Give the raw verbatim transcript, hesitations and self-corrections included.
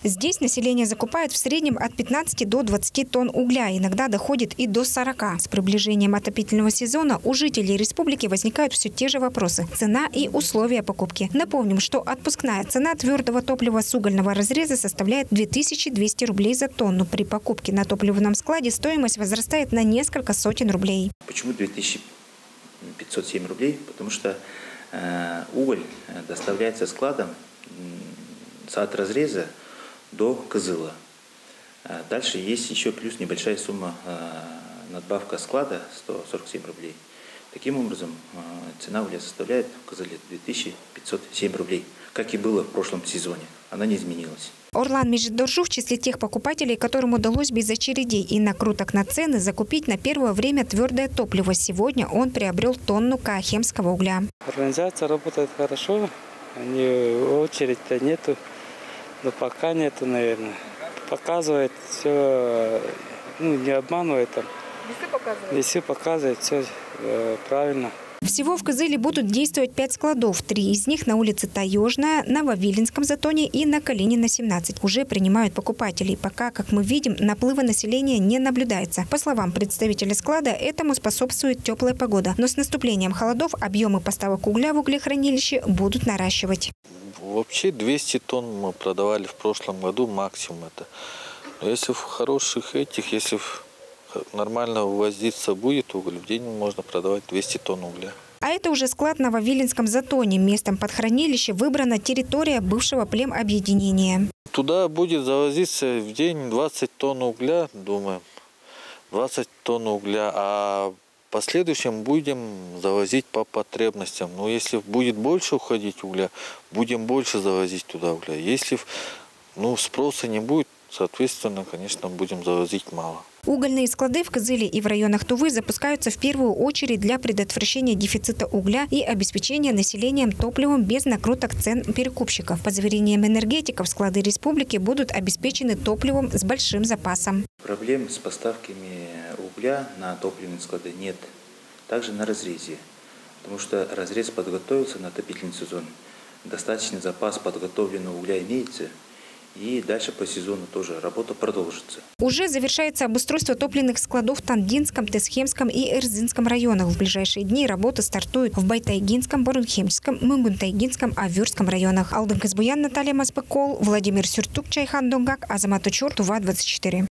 Здесь население закупает в среднем от пятнадцати до двадцати тонн угля, иногда доходит и до сорока. С приближением отопительного сезона у жителей республики возникают все те же вопросы – цена и условия покупки. Напомним, что отпускная цена твердого топлива с угольного разреза составляет две тысячи двести рублей за тонну. При покупке на топливном складе стоимость возрастает на несколько сотен рублей. Почему две тысячи пятьсот семь рублей? Потому что э, уголь доставляется складом э, от разреза до Кызыла. Э, дальше есть еще плюс небольшая сумма э, надбавка склада сто сорок семь рублей. Таким образом, э, цена угля составляет в Кызыле две тысячи пятьсот семь рублей, как и было в прошлом сезоне. Она не изменилась. Орлан Межидоржу в числе тех покупателей, которым удалось без очередей и накруток на цены закупить на первое время твердое топливо. Сегодня он приобрел тонну каахемского угля. Организация работает хорошо, они очередь-то нету, но пока нету, наверное. Показывает все, ну не обманывает там. Весы показывает? Весы показывает, все э, правильно. Всего в Кызыле будут действовать пять складов. Три из них на улице Таежная, на Вавилинском затоне и на Калинина, семнадцать. Уже принимают покупателей. Пока, как мы видим, наплыва населения не наблюдается. По словам представителя склада, этому способствует теплая погода. Но с наступлением холодов объемы поставок угля в углехранилище будут наращивать. Вообще двести тонн мы продавали в прошлом году, максимум это. Но если в хороших этих, если в нормально ввозиться будет уголь, в день можно продавать двести тонн угля. А это уже склад на Вавилинском затоне. Местом под хранилище выбрана территория бывшего племобъединения. Туда будет завозиться в день двадцать тонн угля, думаем. двадцать тонн угля, а в последующем будем завозить по потребностям. Но если будет больше уходить угля, будем больше завозить туда угля. Если ну, спроса не будет, соответственно, конечно, будем завозить мало. Угольные склады в Кызыле и в районах Тувы запускаются в первую очередь для предотвращения дефицита угля и обеспечения населением топливом без накруток цен перекупщиков. По заверениям энергетиков, склады республики будут обеспечены топливом с большим запасом. Проблем с поставками угля на топливные склады нет. Также на разрезе, потому что разрез подготовился на отопительный сезон. Достаточный запас подготовленного угля имеется. И дальше по сезону тоже работа продолжится. Уже завершается обустройство топливных складов в Тандинском, Тесхемском и Эрзинском районах. В ближайшие дни работа стартует в Байтайгинском, Борунхемском, Мунгунтайгинском, Авюрском районах. Алдын Казбуян, Наталья Маспыкол, Владимир Сюртук, Чайхан Донгак, Азамат Учур, Тува двадцать четыре.